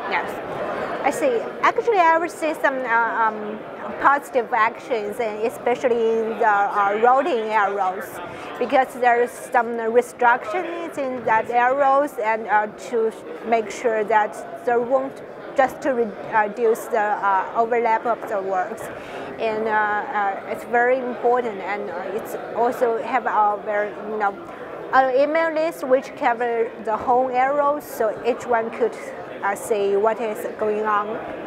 Yes, I see. Actually, I would see some positive actions, and especially in the routing arrows, because there's some restrictions in that arrows, and to make sure that there won't just to reduce the overlap of the works, and it's very important, and it's also have a very an email list which covers the whole arrows, so each one could see what is going on.